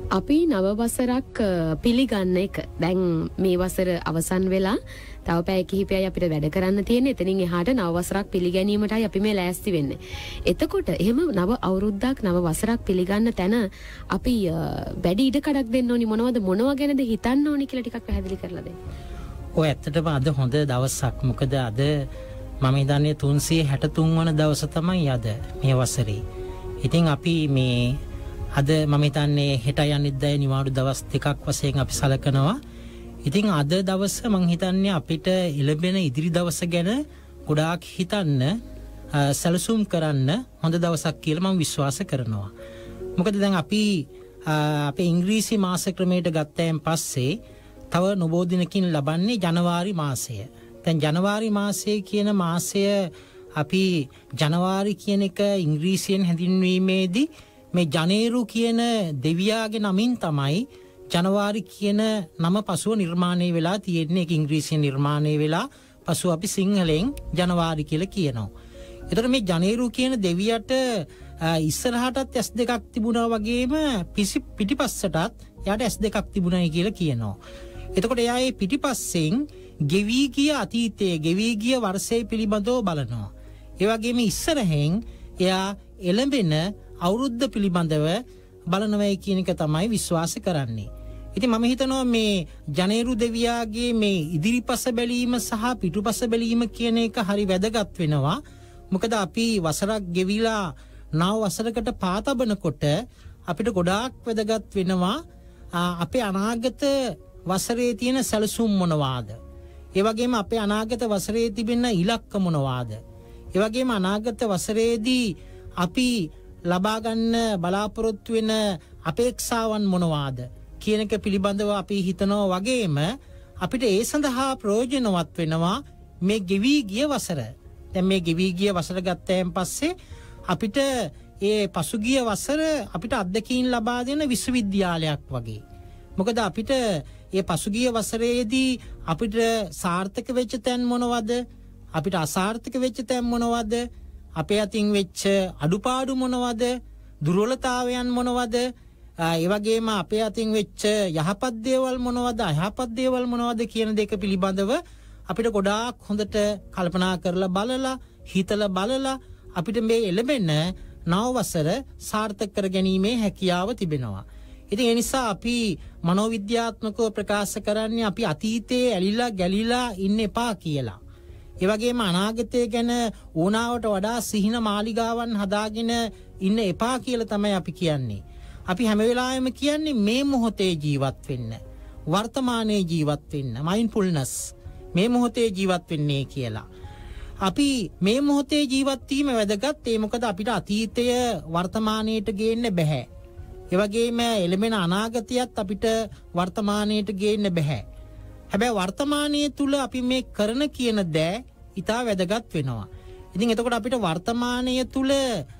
අපි නව වසරක් පිළිගන්න එක දැන් මේ වසර අවසන් වෙලා තව පැය කිහිපයයි අපිට වැඩ කරන්න තියෙන්නේ. එතනින් එහාට නව වසරක් පිළිගැනීමටයි අපි මේ ලෑස්ති වෙන්නේ. එතකොට එහෙම නව අවුරුද්දක් නව වසරක් පිළිගන්න තැන අපි වැඩි ඉඩ කඩක් දෙන්න ඕනි මොනවා ගැනද හිතන්න ඕනි කියලා ටිකක් පැහැදිලි කරලා දෙන්න. ඔය ඇත්තටම අද හොඳ දවසක්. මොකද අද මම හිතන්නේ 363 වන දවස තමයි අද මේ වසරේ. ඉතින් අපි මේ අද මම හිතන්නේ හෙට යන්නිද්දාය නිවාඩු දවස් දෙකක් වශයෙන් අපි සලකනවා. ඉතින් අද දවස මම හිතන්නේ අපිට ඉලබෙන ඉදිරි දවස ගැන ගොඩාක් හිතන්න සැලසුම් කරන්න හොඳ දවසක් කියලා මම විශ්වාස කරනවා. මොකද දැන් අපි අපේ ඉංග්‍රීසි මාස ක්‍රමයට ගත්තයින් පස්සේ තව නොබෝ දිනකින් ලබන්නේ ජනවාරි මාසය. දැන් ජනවාරි මාසය කියන මාසය අපි ජනවාරි කියන එක ඉංග්‍රීසියෙන් හැඳින්වීමේදී මේ ජනේරු කියන දෙවියාගේ නමින් තමයි ජනවාරි කියන නම පසුව නිර්මාණය වෙලා තියෙන්නේ. ඒක ඉංග්‍රීසියෙන් නිර්මාණය වෙලා පසුව අපි සිංහලෙන් ජනවාරි කියලා කියනවා. එතකොට මේ ජනේරු කියන දෙවියට ඉස්සරහටත් S2ක් තිබුණා වගේම පිටිපස්සටත් යාට S2ක් තිබුණයි කියලා කියනවා. එතකොට එයා මේ පිටිපස්සෙන් ගෙවි ගිය අතීතයේ ගෙවි ගිය වර්ෂය පිළිබඳව බලනවා. ඒ වගේම ඉස්සරහෙන් එයා එළඹෙන අවුරුද්ද පිළිබඳව බලනවයි කියන එක තමයි විශ්වාස කරන්නේ. ඉතින් මම හිතනවා මේ ජනේරු දෙවියාගේ මේ ඉදිරිපස බැලීම සහ පිටුපස බැලීම කියන එක හරි වැදගත් වෙනවා. මොකද අපි වසරක් ගෙවිලා නව වසරකට පාතබනකොට අපිට ගොඩාක් වැදගත් වෙනවා අපේ අනාගත වසරේ තියෙන සැලසුම් මොනවාද? ඒ වගේම අපේ අනාගත වසරේ තිබෙන ඉලක්ක මොනවාද? ඒ වගේම අනාගත වසරේදී අපි ලබා ගන්න බලාපොරොත්තු වෙන අපේක්ෂාවන් මොනවාද කියන එක පිළිබඳව අපි හිතනවා වගේම අපිට ඒ සඳහා ප්‍රයෝජනවත් වෙනවා මේ ගෙවි ගිය වසර. දැන් මේ ගෙවි ගිය වසර ගත්තයින් පස්සේ අපිට ඒ පසුගිය වසර අපිට අත්දැකීම් ලබා දෙන විශ්වවිද්‍යාලයක් වගේ. මොකද අපිට ඒ පසුගිය වසරේදී අපිට සාර්ථක වෙච්ච තැන් මොනවද? අපිට අසාර්ථක වෙච්ච තැන් මොනවද? අපේ අතින් වෙච්ච අඩුපාඩු මොනවද? දුර්වලතාවයන් මොනවද? ඒ වගේම අපේ අතින් වෙච්ච යහපත් දේවල් මොනවද? අයහපත් දේවල් මොනවද කියන දෙක පිළිබඳව අපිට ගොඩාක් හොඳට කල්පනා කරලා බලලා හිතලා බලලා අපිට මේ එළඹෙන නව වසර සාර්ථක කර ගැනීමේ හැකියාව තිබෙනවා. ඉතින් ඒ නිසා අපි මනෝවිද්‍යාත්මකව ප්‍රකාශ කරන්නේ අපි අතීතයේ ඇලිලා ගැලිලා ඉන්න එපා කියලා. ඒ වගේම අනාගතය ගැන ඕනාවට වඩා සිහින මාලිගාවන් හදාගෙන ඉන්න එපා කියලා තමයි අපි කියන්නේ. අපි හැම වෙලාවෙම කියන්නේ මේ මොහොතේ ජීවත් වෙන්න. වර්තමානයේ ජීවත් වෙන්න. මයින්ඩ්ෆුල්නස්. මේ මොහොතේ ජීවත් වෙන්නේ කියලා. අපි මේ මොහොතේ ජීවත් වීම වැදගත්. ඒ මොකද අපිට අතීතය වර්තමානයට ගේන්න බෑ. ඒ වගේම එළඹෙන අනාගතයත් අපිට වර්තමානයට ගේන්න බෑ. හැබැයි වර්තමානයේ තුල අපි මේ කරන කියන දෑ ඉතා වැදගත් වෙනවා. ඉතින් එතකොට අපිට වර්තමානයේ තුල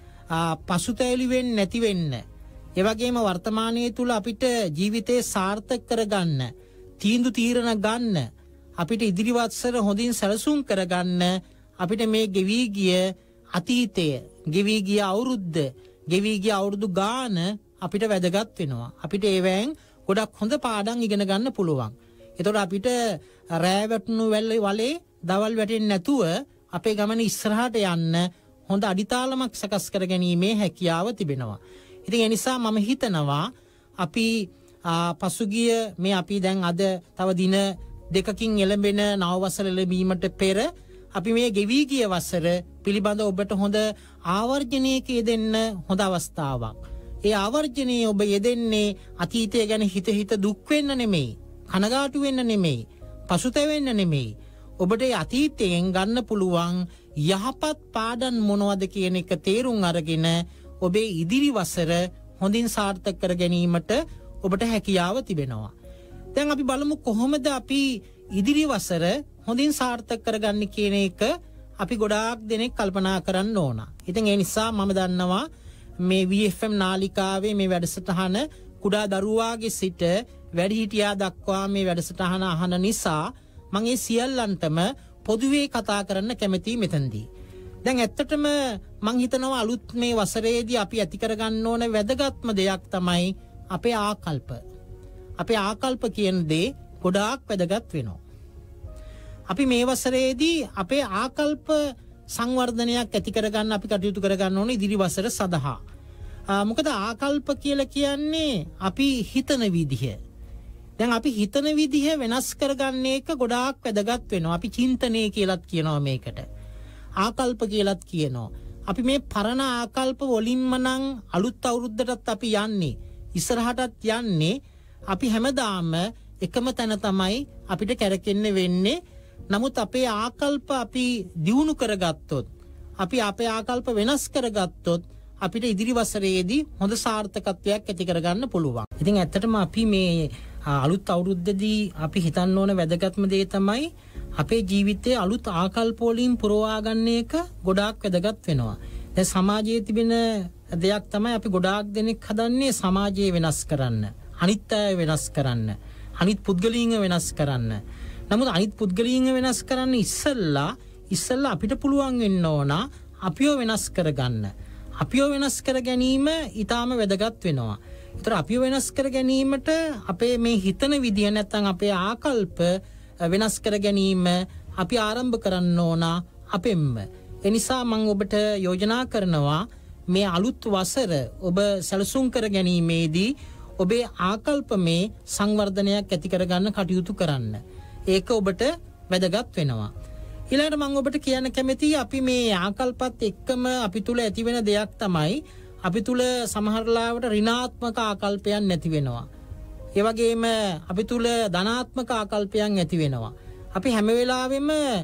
පසුතැවිලි වෙන්නේ නැති වෙන්න. ඒ වගේම වර්තමානයේ තුල අපිට ජීවිතේ සාර්ථක කරගන්න, තීන්දුව తీරන ගන්න, අපිට ඉදිරි වසර හොඳින් සැලසුම් කරගන්න අපිට මේ ගෙවි ගිය අතීතය, ගෙවි ගිය අවුරුද්ද, ගෙවි ගිය අවුරුදු ගාන අපිට වැදගත් වෙනවා. අපිට ඒවෙන් ගොඩක් හොඳ පාඩම් ඉගෙන ගන්න පුළුවන්. එතකොට අපිට රෑ වැටුණු වලේ දවල් වැටෙන්නේ නැතුව අපේ ගමන ඉස්සරහට යන්න හොඳ අඩිතාලමක් සකස් කර ගැනීමේ හැකියාව තිබෙනවා. ඉතින් ඒ නිසා මම හිතනවා අපි පසුගිය මේ අපි දැන් අද තව දින දෙකකින් එළඹෙන නව වසර ලැබීමට පෙර අපි මේ ගෙවි ගිය වසර පිළිබඳ ඔබට හොඳ ආවර්ජනයක යෙදෙන්න හොඳ අවස්ථාවක්. ඒ ආවර්ජනයේ ඔබ යෙදෙන්නේ අතීතය ගැන හිත දුක් වෙන්න නෙමෙයි. කනගාටු වෙන්න නෙමෙයි, පසුතැවෙන්න නෙමෙයි. ඔබට අතීතයෙන් ගන්න පුළුවන් යහපත් පාඩම් මොනවද කියන එක තේරුම් අරගෙන ඔබේ ඉදිරි වසර හොඳින් සාර්ථක කර ගැනීමට ඔබට හැකියාව තිබෙනවා. දැන් අපි බලමු කොහොමද අපි ඉදිරි වසර හොඳින් සාර්ථක කරගන්නේ කියන එක අපි ගොඩාක් දෙනෙක් කල්පනා කරන්න ඕන. ඉතින් ඒ නිසා මම දන්නවා මේ VFM නාලිකාවේ මේ වැඩසටහන කුඩා දරුවාගේ සිට වැඩිහිටියා දක්වා මේ වැඩසටහන අහන නිසා මම ඒ සියල්ලන්ටම පොදුවේ කතා කරන්න කැමතියි මෙතනදී. දැන් ඇත්තටම මං හිතනවා අලුත් මේ වසරේදී අපි ඇති කරගන්න ඕන වැදගත්ම දෙයක් තමයි අපේ ආකල්ප. අපේ ආකල්ප කියන දේ ගොඩාක් වැදගත් වෙනවා. අපි මේ වසරේදී අපේ ආකල්ප සංවර්ධනයක් ඇති කරගන්න අපි කටයුතු කරගන්න ඕනේ ඉදිරි වසර සඳහා. මොකද ආකල්ප කියලා කියන්නේ අපි හිතන විදිහ. දැන් අපි හිතන විදිහ වෙනස් කරගන්න එක ගොඩාක් වැදගත් වෙනවා. අපි චින්තනය කියලාත් කියනවා මේකට. ආකල්ප කියලාත් කියනවා. අපි මේ පරණ ආකල්ප වලින්ම නම් අලුත් අවුරුද්දටත් අපි යන්නේ. ඉස්සරහටත් යන්නේ. අපි හැමදාම එකම තැන තමයි අපිට කැරකෙන්න වෙන්නේ. නමුත් අපේ ආකල්ප අපි දියුණු කරගත්තොත්, අපි අපේ ආකල්ප වෙනස් කරගත්තොත් අපිට ඉදිරි වසරේදී හොඳ සාර්ථකත්වයක් ඇති කරගන්න පුළුවන්. ඉතින් ඇත්තටම අපි මේ අලුත් අවුරුද්දේදී අපි හිතන්න ඕන වැදගත්ම දේ තමයි අපේ ජීවිතයේ අලුත් ආකල්ප වලින් පුරවා ගන්න එක ගොඩාක් වැදගත් වෙනවා. දැන් සමාජයේ තිබෙන දෙයක් තමයි අපි ගොඩාක් දෙනෙක් හදන්නේ සමාජය වෙනස් කරන්න, අනිත් අය වෙනස් කරන්න, අනිත් පුද්ගලයන්ව වෙනස් කරන්න. නමුත් අනිත් පුද්ගලයන්ව වෙනස් කරන්න ඉස්සෙල්ලා අපිට පුළුවන් වෙන්න ඕන අපිව වෙනස් කරගන්න. අපිව වෙනස් කර ගැනීම ඊටාම වැදගත් වෙනවා. ඒතර අපිව වෙනස් කර ගැනීමට අපේ මේ හිතන විදිය නැත්නම් අපේ ආකල්ප වෙනස් කර ගැනීම අපි ආරම්භ කරන්න ඕන අපෙන්ම. ඒ නිසා මම ඔබට යෝජනා කරනවා මේ අලුත් වසර ඔබ සැලසුම් කර ගැනීමේදී ඔබේ ආකල්ප මේ සංවර්ධනයක් ඇති කරගන්න කටයුතු කරන්න. ඒක ඔබට වැදගත් වෙනවා. ඊළඟට මම ඔබට කියන්න කැමතියි අපි මේ ආකල්පත් එක්කම අපි තුල ඇති වෙන දෙයක් තමයි අපි තුල සමහර ලාවට ඍණාත්මක ආකල්පයන් නැති වෙනවා. ඒ වගේම අපි තුල ධනාත්මක ආකල්පයන් ඇති වෙනවා. අපි හැම වෙලාවෙම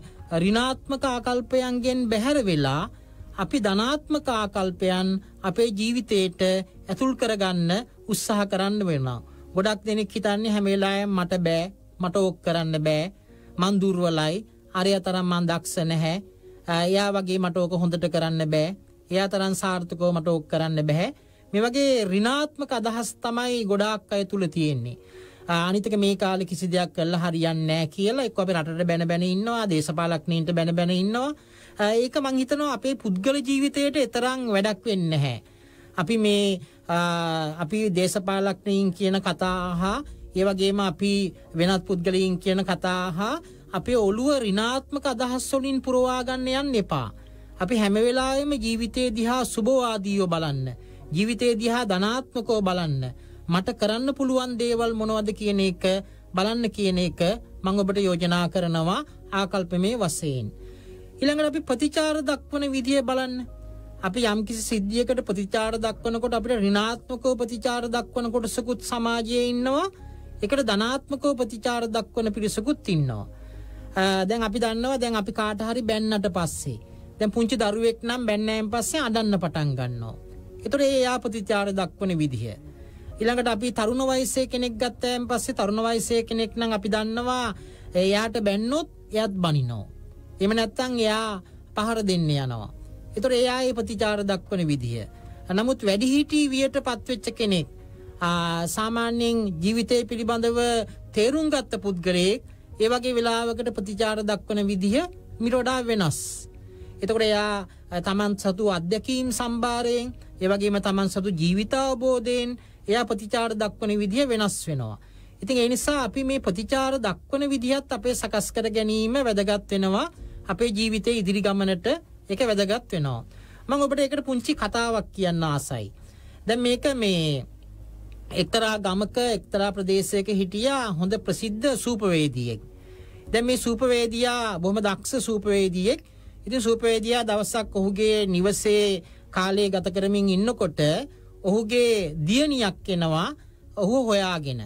ඍණාත්මක ආකල්පයන්ගෙන් බැහැර වෙලා අපි ධනාත්මක ආකල්පයන් අපේ ජීවිතේට ඇතුල් කරගන්න උත්සාහ කරන්න වෙනවා. ගොඩක් දෙනෙක් හිතන්නේ හැම වෙලාවෙම මට බෑ, මට ඕක කරන්න බෑ, මං දුර්වලයි, අරය තරම් මං දක්ෂ නැහැ, එයා වගේ මට ඕක හොඳට කරන්න බෑ, එයා තරම් සාර්ථකව මට ඕක කරන්න බෑ. මේ වගේ ඍණාත්මක අදහස් තමයි ගොඩාක් අය තුල තියෙන්නේ. අනිත් එක මේ කාලේ කිසි දෙයක් කළා හරියන්නේ නැහැ කියලා එක්ක අපි රටට බැන ඉන්නවා, දේශපාලඥයින්ට බැන ඉන්නවා. ඒක මං හිතනවා අපේ පුද්ගල ජීවිතයට තරම් වැඩක් වෙන්නේ නැහැ. අපි දේශපාලඥයින් කියන කතා හා ඒ වගේම අපි වෙනත් පුද්ගලයන් කියන කතා හා අපේ ඔළුව ඍණාත්මක අදහස් වලින් පුරවා ගන්න යන්න එපා. අපි හැම වෙලාවෙම ජීවිතේ දිහා සුබවාදීව බලන්න. ජීවිතේ දිහා ධනාත්මකව බලන්න. මට කරන්න පුළුවන් දේවල් මොනවද කියන එක බලන්න කියන එක මම ඔබට යෝජනා කරනවා ආකල්පමේ වශයෙන්. ඊළඟට අපි ප්‍රතිචාර දක්වන විදිය බලන්න. අපි යම්කිසි සිද්ධියකට ප්‍රතිචාර දක්වනකොට අපිට ඍණාත්මකව ප්‍රතිචාර දක්වන කොටසකුත් සමාජයේ ඉන්නවා. ඒකට ධනාත්මකව ප්‍රතිචාර දක්වන පිරිසකුත් ඉන්නවා. දැන් අපි දන්නවා දැන් අපි කාට හරි බැන්නට පස්සේ දැන් පුංචි දරුවෙක් නම් බැන්නෑන් පස්සේ අඬන්න පටන් ගන්නවා. ඒතර එයා ප්‍රතිචාර දක්වන විදිහ. ඊළඟට අපි තරුණ වයසේ කෙනෙක් ගත්තාන් පස්සේ තරුණ වයසේ කෙනෙක් නම් අපි දන්නවා එයාට බැන්නොත් එයාත් බනිනවා. එහෙම නැත්නම් එයා පහර දෙන්න යනවා. ඒතර එයා ඒ ප්‍රතිචාර දක්වන විදිහ. නමුත් වැඩිහිටි වියටපත් වෙච්ච කෙනෙක් සාමාන්‍යයෙන් ජීවිතය පිළිබඳව තේරුම් ගත්ත පුද්ගලයෙක් ඒ වගේ වෙලාවකට ප්‍රතිචාර දක්වන විදිහ මිට වඩා වෙනස්. එතකොට එයා තමන් සතු අත්දැකීම් සම්භාරයෙන් ඒ වගේම තමන් සතු ජීවිතාවබෝධයෙන් එයා ප්‍රතිචාර දක්වන විදිහ වෙනස් වෙනවා. ඉතින් ඒ නිසා අපි මේ ප්‍රතිචාර දක්වන විදිහත් අපේ සකස් කර ගැනීම වැදගත් වෙනවා. අපේ ජීවිතයේ ඉදිරි ගමනට ඒක වැදගත් වෙනවා. මම ඔබට ඒකට පුංචි කතාවක් කියන්න ආසයි. දැන් මේක මේ එක්තරා ගමක එක්තරා ප්‍රදේශයක හිටියා හොඳ ප්‍රසිද්ධ සූපවේදියෙක්. දැන් මේ සූපවේදියා බොහොම දක්ෂ සූපවේදියෙක්. ඉතින් සූපවේදියා දවසක් ඔහුගේ නිවසේ කාලය ගත කරමින් ඉන්නකොට ඔහුගේ දියණියක් එනවා ඔහු හොයාගෙන.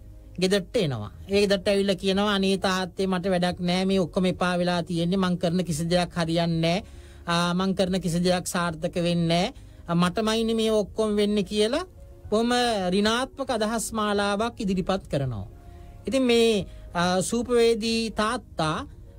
ගෙදරට එනවා. ඒ ගෙදරට ඇවිල්ලා කියනවා අනේ තාත්තේ මට වැඩක් නැහැ මේ ඔක්කොම එපා වෙලා තියෙන්නේ මං කරන කිසි දෙයක් හරියන්නේ නැහැ. මං කරන කිසි දෙයක් සාර්ථක වෙන්නේ නැහැ. මටමයිනේ මේ ඔක්කොම වෙන්නේ කියලා බොහොම ඍණාත්මක අදහස් මාලාවක් ඉදිරිපත් කරනවා. ඉතින් මේ සූපවේදී තාත්තා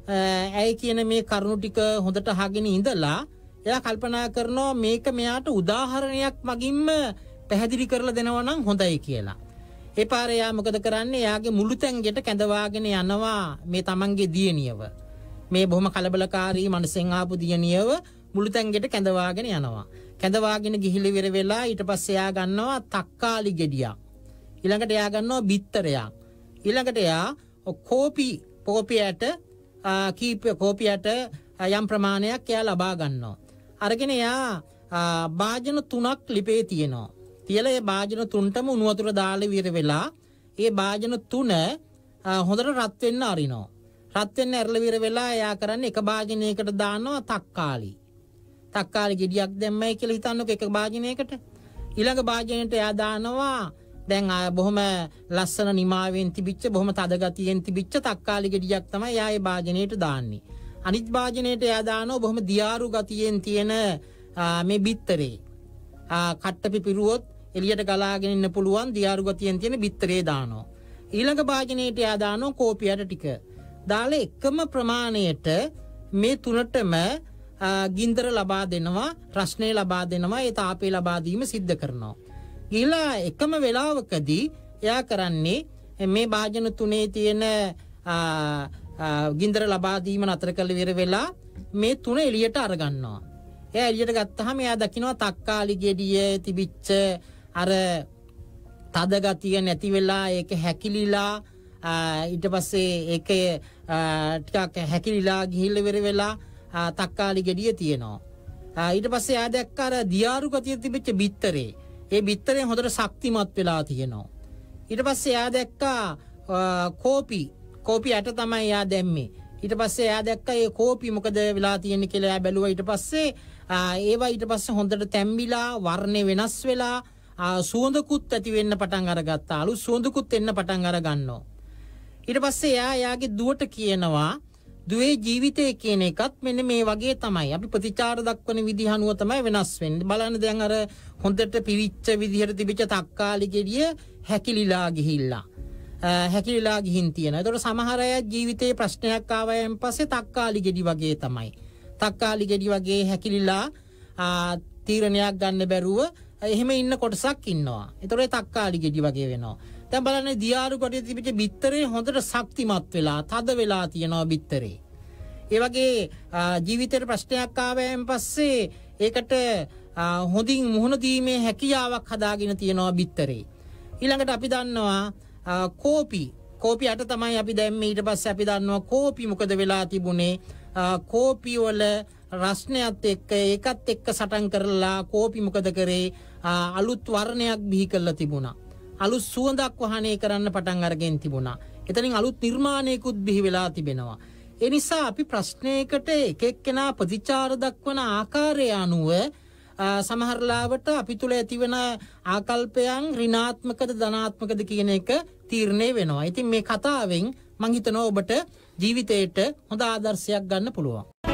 ඇයි කියන මේ කරුණු ටික හොඳට අහගෙන ඉඳලා එයා කල්පනා කරනවා මේක මෙයාට උදාහරණයක් මගින්ම පැහැදිලි කරලා දෙනවා නම් හොඳයි කියලා. ඒ පාරේ යා මොකද කරන්නේ? එයාගේ මුළු තැන්ගෙට කැඳවාගෙන යනවා මේ තමන්ගේ දියණියව. මේ බොහොම කලබලකාරී මනසෙන් ආපු දියණියව මුළු තැන්ගෙට කැඳවාගෙන යනවා. කැඳවාගෙන ගිහිලි වෙර වෙලා ඊට පස්සේ එයා ගන්නවා තක්කාලි ගෙඩියක්. ඊළඟට එයා ගන්නවා බිත්තරයක්. ඊළඟට එයා කෝපියට කෝපියට යම් ප්‍රමාණයක් එයා ලබා ගන්නවා. අරගෙන එයා භාජන 3ක් ලිපේ තියෙනවා. තියලා ඒ භාජන 3ටම උණු වතුර දාලා විර වෙලා ඒ භාජන 3 හොඳට රත් වෙන්න අරිනවා. රත් වෙන්න ඇරලා විර වෙලා එයා කරන්නේ එක භාජනයකට දානවා තක්කාලි. තක්කාලි ගෙඩියක් දැම්මයි කියලා හිතන්නකො එක භාජනයකට. ඊළඟ භාජනයට එයා දානවා දැන් බොහොම ලස්සන නිමාවෙන් තිබිච්ච බොහොම තද ගතියෙන් තිබිච්ච තක්කාලි ගෙඩියක් තමයි එයා ඒ භාජනයට දාන්නේ. අනිත් භාජනයට එයා දානවා බොහොම දියාරු ගතියෙන් තියෙන මේ බිත්තරේ. කට්ට පිපිරුවොත් එළියට ගලාගෙන ඉන්න පුළුවන් දියාරු ගතියෙන් තියෙන බිත්තරේ දානවා. ඊළඟ භාජනයට එයා දානවා කෝපියට ටික. දාලා එකම ප්‍රමාණයට මේ තුනටම ගින්දර ලබා දෙනවා, රස්නේ ලබා දෙනවා, ඒ තාපය ලබා දීම සිද්ධ කරනවා. ගිහලා එකම වෙලාවකදී එයා කරන්නේ මේ භාජන තුනේ තියෙන ගින්දර ලබා දීම නතර කළ විර වෙලා මේ තුන එළියට අරගන්නවා. එයා එළියට ගත්තාම එයා දකිනවා තක්කාලි ගෙඩිය තිබිච්ච අර තද ගතිය නැති වෙලා ඒක හැකිලිලා ඊට පස්සේ ඒක ටිකක් හැකිලිලා ගිහිල්ලා විර වෙලා තක්කාලි ගෙඩිය තියෙනවා. ඊට පස්සේ එයා දැක්ක අර දියාරු ගතිය තිබිච්ච බිත්තරේ. ඒ බිත්තරේ හොඳට ශක්තිමත් වෙලා තියෙනවා. ඊට පස්සේ එයා දැක්කා කෝපි යට තමයි එයා දැම්මේ. ඊට පස්සේ එයා දැක්කා ඒ කෝපි මොකද වෙලා තියෙන්නේ කියලා එයා බැලුවා. ඊට පස්සේ ඒවා ඊට පස්සේ හොඳට තැම්බිලා වර්ණේ වෙනස් වෙලා සුවඳකුත් ඇති වෙන්න පටන් අරගත්තා. අලුත් සුවඳකුත් එන්න පටන් අර ගන්නවා. ඊට පස්සේ එයාගේ දුවට කියනවා දුවේ ජීවිතය කියන එකත් මෙන්න මේ වගේ තමයි. අපි ප්‍රතිචාර දක්වන විදිහ අනුව තමයි වෙනස් වෙන්නේ. බලන්න දැන් අර හොඳට පිරිච්ච විදිහට තිබිච්ච තක්කාලි ගෙඩිය හැකිලිලා ගිහින් තියෙනවා. ඒතකොට සමහර අය ජීවිතේ ප්‍රශ්නයක් ආවයන් පස්සේ තක්කාලි ගෙඩි වගේ තමයි. තක්කාලි ගෙඩි වගේ හැකිලිලා තීරණයක් ගන්න බැරුව එහෙම ඉන්න කොටසක් ඉන්නවා. ඒතකොට තක්කාලි ගෙඩි වගේ වෙනවා. දැන් බලන්න දියාරු කොටේ තිබිච්ච බිත්තරේ හොඳට ශක්තිමත් වෙලා තද වෙලා තියෙනවා බිත්තරේ. ඒ වගේ ජීවිතේට ප්‍රශ්නයක් ආවයන් පස්සේ ඒකට හොඳින් මුහුණ දීමේ හැකියාවක් හදාගෙන තියෙනවා බිත්තරේ. ඊළඟට අපි දන්නවා කෝපි යට තමයි අපි දැම්මේ. ඊට පස්සේ අපි දන්නවා කෝපි මොකද වෙලා තිබුණේ. කෝපි වල රස්නයත් එක්ක ඒකත් එක්ක සටන් කරලා කෝපි මොකද කරේ අලුත් වර්ණයක් බිහි කරලා තිබුණා. අලුත් සුවඳක් වහනය කරන්න පටන් අරගෙන තිබුණා. එතනින් අලුත් නිර්මාණයකුත් බිහි වෙලා තිබෙනවා. ඒ නිසා අපි ප්‍රශ්නයකට එක එක්කෙනා ප්‍රතිචාර දක්වන ආකාරය අනුව සමහරලාවට අපි තුල ඇතිවන ආකල්පයන් ඍණාත්මකද ධනාත්මකද කියන එක තීරණය වෙනවා. ඉතින් මේ කතාවෙන් මම හිතනවා ඔබට ජීවිතේට හොඳ ආදර්ශයක් ගන්න පුළුවන්.